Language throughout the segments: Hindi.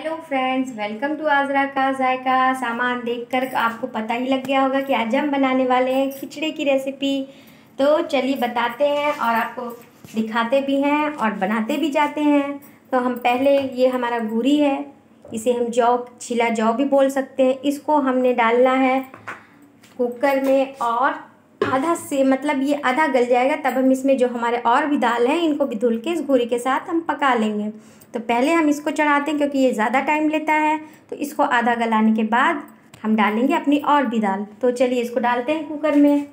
Hello friends, welcome to Ajra का जायका। सामान देखकर आपको पता ही लग गया होगा कि आज हम बनाने वाले हैं खिचड़ी की रेसिपी। तो चलिए बताते हैं और आपको दिखाते भी हैं और बनाते भी जाते हैं। तो हम पहले, ये हमारा घूरी है, इसे हम जौ, छिला जौ भी बोल सकते हैं। इसको हमने डालना है कुकर में और आधा से मतलब ये आधा गल जाएगा, तब हम इसमें जो हमारे और भी दाल हैं इनको भी धुल के इस घूरी के साथ हम पका लेंगे। तो पहले हम इसको चढ़ाते हैं क्योंकि ये ज़्यादा टाइम लेता है। तो इसको आधा गलाने के बाद हम डालेंगे अपनी और भी दाल। तो चलिए इसको डालते हैं कुकर में।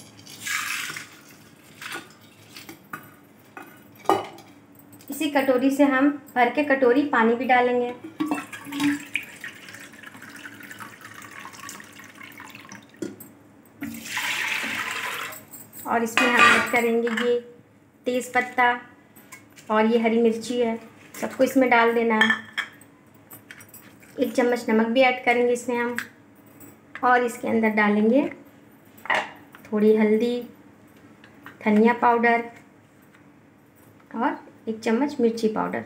इसी कटोरी से हम भर के कटोरी पानी भी डालेंगे। और इसमें हम ऐड करेंगे ये तेज़ पत्ता और ये हरी मिर्ची है, सबको इसमें डाल देना है। 1 चम्मच नमक भी ऐड करेंगे इसमें हम, और इसके अंदर डालेंगे थोड़ी हल्दी, धनिया पाउडर और 1 चम्मच मिर्ची पाउडर।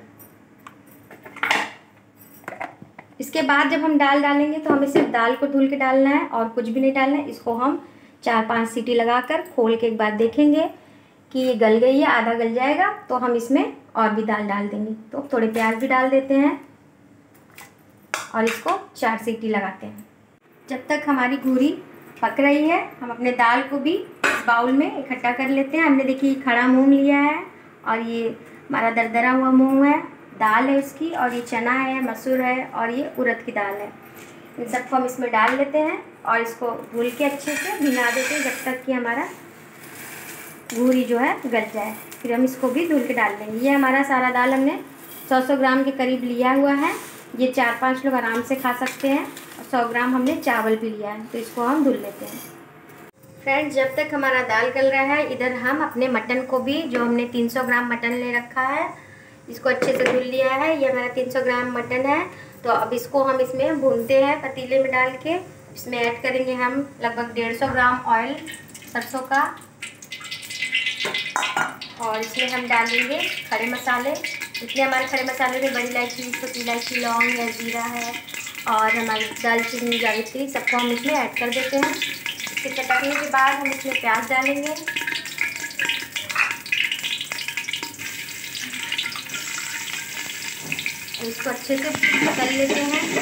इसके बाद जब हम दाल डालेंगे तो हमें सिर्फ दाल को धुल के डालना है और कुछ भी नहीं डालना है। इसको हम 4-5 सीटी लगाकर खोल के एक बार देखेंगे कि ये गल गई है, आधा गल जाएगा तो हम इसमें और भी दाल डाल देंगे। तो थोड़े प्याज भी डाल देते हैं और इसको 4 सीटी लगाते हैं। जब तक हमारी घूरी पक रही है हम अपने दाल को भी इस बाउल में इकट्ठा कर लेते हैं। हमने देखिए खड़ा मूंग लिया है और ये हमारा दरदरा हुआ मूंग है, दाल है इसकी, और ये चना है, मसूर है और ये उड़द की दाल है। इन सबको हम इसमें डाल लेते हैं और इसको धुल के अच्छे से भिगा देते हैं जब तक कि हमारा घूरी जो है गल जाए। फिर हम इसको भी धुल के डाल देंगे। ये हमारा सारा दाल हमने 100 ग्राम के करीब लिया हुआ है। ये 4-5 लोग आराम से खा सकते हैं। और 100 ग्राम हमने चावल भी लिया है, तो इसको हम धुल लेते हैं। फ्रेंड्स, जब तक हमारा दाल गल रहा है इधर हम अपने मटन को भी, जो हमने 300 ग्राम मटन ले रखा है, इसको अच्छे से धुल लिया है। ये हमारा 300 ग्राम मटन है। तो अब इसको हम इसमें भूनते हैं पतीले में डाल के। इसमें ऐड करेंगे हम लगभग 150 ग्राम ऑयल सरसों का, और इसमें हम डालेंगे खड़े मसाले। इसलिए हमारे खड़े मसाले में बड़ी इलायची, छोटी इलायची, लौंग है, जीरा है और हमारी दालचीनी, जावित्री, सबको हम इसमें ऐड कर देते हैं। इसके चटकने के बाद हम इसमें प्याज डालेंगे। और इसको अच्छे से तल लेते हैं।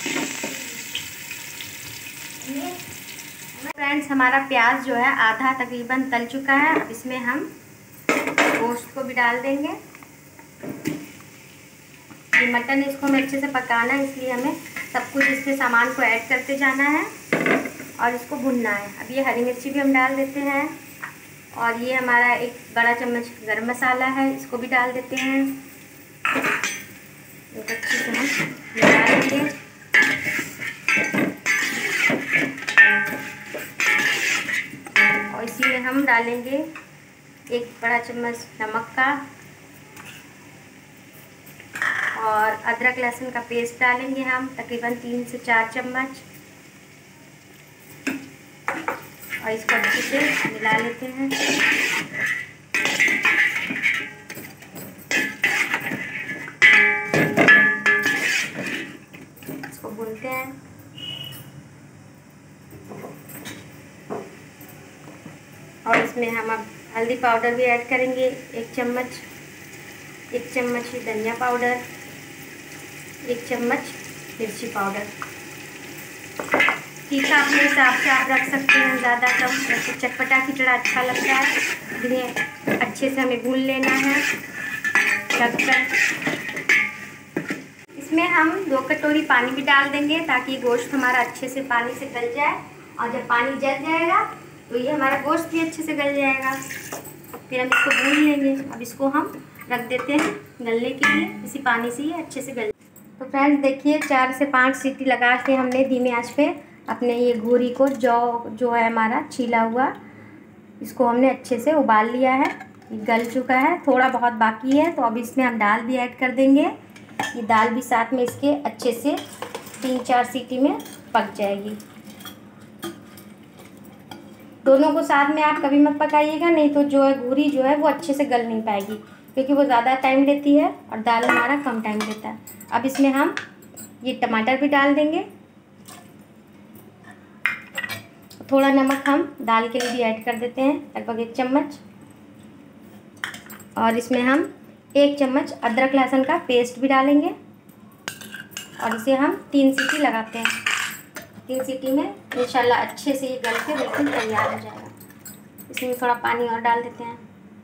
फ्रेंड्स, हमारा प्याज जो है आधा तकरीबन तल चुका है। अब इसमें हम गोश्त को भी डाल देंगे। ये मटन, इसको हमें अच्छे से पकाना है, इसलिए हमें सब कुछ इसके सामान को ऐड करते जाना है और इसको भुनना है। अब ये हरी मिर्ची भी हम डाल देते हैं और ये हमारा 1 बड़ा चम्मच गरम मसाला है, इसको भी डाल देते हैं। एक अच्छे से हम मिला लेंगे। और इसी में हम डालेंगे 1 बड़ा चम्मच नमक का और अदरक लहसुन का पेस्ट डालेंगे हम तकरीबन 3 से 4 चम्मच, और इसको अच्छे से मिला लेते हैं। इसको भूनते हैं। और इसमें हम अब हल्दी पाउडर भी ऐड करेंगे 1 चम्मच, 1 चम्मच धनिया पाउडर, 1 चम्मच मिर्ची पाउडर। तीखा अपने हिसाब से आप रख सकते हैं, ज़्यादा कम। वैसे चटपटा खिचड़ा अच्छा लगता है। इन्हें अच्छे से हमें भून लेना है ढककर। इसमें हम 2 कटोरी पानी भी डाल देंगे ताकि गोश्त हमारा अच्छे से पानी से गल जाए। और जब पानी जल जाएगा तो ये हमारा गोश्त भी अच्छे से गल जाएगा। फिर हम इसको भून लेंगे। अब इसको हम रख देते हैं गलने के लिए, इसी पानी से ये अच्छे से गल। तो फ्रेंड्स देखिए, 4 से 5 सीटी लगा के हमने धीमे आंच पे अपने ये घूरी को, जो है हमारा छीला हुआ, इसको हमने अच्छे से उबाल लिया है। ये गल चुका है, थोड़ा बहुत बाकी है। तो अब इसमें हम दाल भी ऐड कर देंगे। ये दाल भी साथ में इसके अच्छे से 3-4 सीटी में पक जाएगी। दोनों को साथ में आप कभी मत पकाइएगा, नहीं तो जो है घूरी जो है वो अच्छे से गल नहीं पाएगी, क्योंकि वो ज़्यादा टाइम लेती है और दाल हमारा कम टाइम लेता है। अब इसमें हम ये टमाटर भी डाल देंगे। थोड़ा नमक हम दाल के लिए भी ऐड कर देते हैं, लगभग 1 चम्मच। और इसमें हम 1 चम्मच अदरक लहसुन का पेस्ट भी डालेंगे और इसे हम 3 सीटी लगाते हैं। 3 सीटी में इंशाल्लाह अच्छे से ये गल के बिल्कुल तैयार हो जाएगा। इसमें थोड़ा पानी और डाल देते हैं,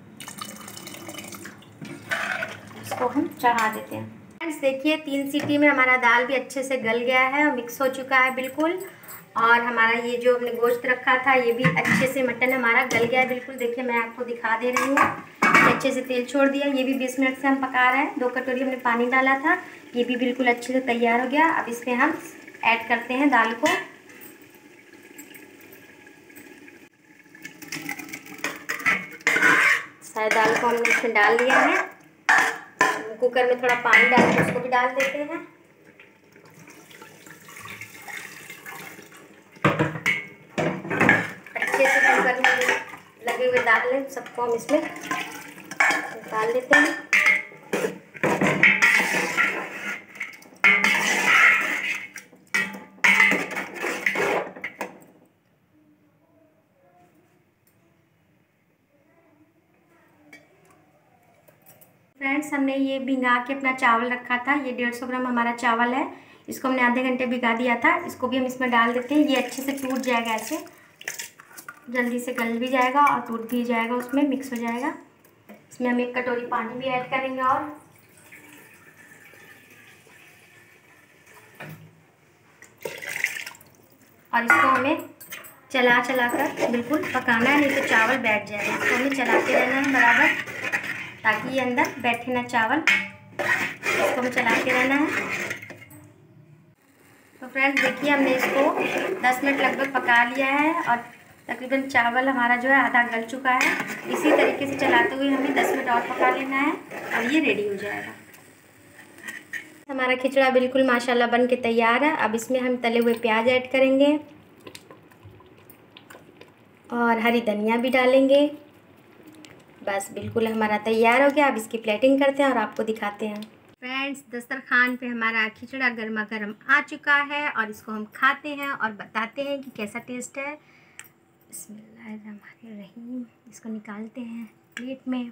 इसको हम चढ़ा देते हैं। फ्रेंड्स देखिए 3 सीटी में हमारा दाल भी अच्छे से गल गया है और मिक्स हो चुका है बिल्कुल। और हमारा ये जो हमने गोश्त रखा था ये भी अच्छे से मटन हमारा गल गया है बिल्कुल। देखिए मैं आपको दिखा दे रही हूँ, अच्छे से तेल छोड़ दिया। ये भी 20 मिनट से हम पका रहे हैं। 2 कटोरी हमने पानी डाला था, ये भी बिल्कुल अच्छे से तैयार हो गया। अब इसमें हम ऐड करते हैं दाल को। सारी दाल को हमने इसमें डाल दिया है। कुकर में थोड़ा पानी डाल के उसको भी डाल देते हैं। अच्छे से कुकर में लगे हुए दाल है सबको हम इसमें डाल देते हैं। फ्रेंड्स हमने ये भिंगा के अपना चावल रखा था, ये 150 ग्राम हमारा चावल है। इसको हमने आधे घंटे भिगा दिया था। इसको भी हम इसमें डाल देते हैं। ये अच्छे से टूट जाएगा, ऐसे जल्दी से गल भी जाएगा और टूट भी जाएगा, उसमें मिक्स हो जाएगा। इसमें हम 1 कटोरी पानी भी ऐड करेंगे और इसको हमें चला कर बिल्कुल पकाना है, नहीं तो चावल बैठ जाएगा। इसको हमें चलाते रहना है बराबर, ताकि ये अंदर बैठे ना चावल। इसको हमें चलाते रहना है। तो फ्रेंड्स देखिए हमने इसको 10 मिनट लगभग पका लिया है और तकरीबन चावल हमारा जो है आधा गल चुका है। इसी तरीके से चलाते हुए हमें 10 मिनट और पका लेना है और ये रेडी हो जाएगा। हमारा खिचड़ा बिल्कुल माशाल्लाह बन के तैयार है। अब इसमें हम तले हुए प्याज ऐड करेंगे और हरी धनिया भी डालेंगे। बस बिल्कुल हमारा तैयार हो गया। अब इसकी प्लेटिंग करते हैं और आपको दिखाते हैं। फ्रेंड्स दस्तरखान पे हमारा खिचड़ा गर्मा गर्म आ चुका है और इसको हम खाते हैं और बताते हैं कि कैसा टेस्ट है। बिस्मिल्लाहिर्रहमानिर्रहीम। इसको निकालते हैं प्लेट में।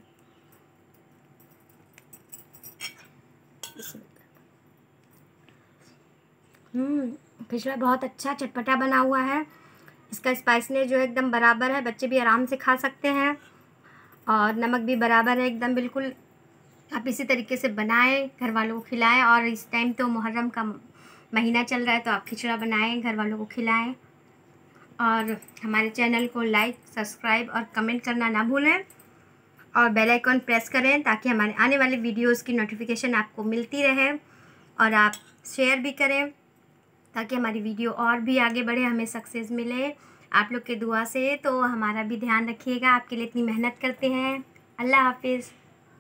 खिचड़ा बहुत अच्छा चटपटा बना हुआ है। इसका स्पाइसनेस जो है एकदम बराबर है, बच्चे भी आराम से खा सकते हैं और नमक भी बराबर है एकदम बिल्कुल। आप इसी तरीके से बनाएं, घर वालों को खिलाएं। और इस टाइम तो मुहर्रम का महीना चल रहा है, तो आप खिचड़ा बनाएं, घर वालों को खिलाएं। और हमारे चैनल को लाइक, सब्सक्राइब और कमेंट करना ना भूलें और बेल आइकॉन प्रेस करें, ताकि हमारे आने वाले वीडियोस की नोटिफिकेशन आपको मिलती रहे। और आप शेयर भी करें, ताकि हमारी वीडियो और भी आगे बढ़े, हमें सक्सेस मिले आप लोग के दुआ से। तो हमारा भी ध्यान रखिएगा, आपके लिए इतनी मेहनत करते हैं। अल्लाह हाफिज़।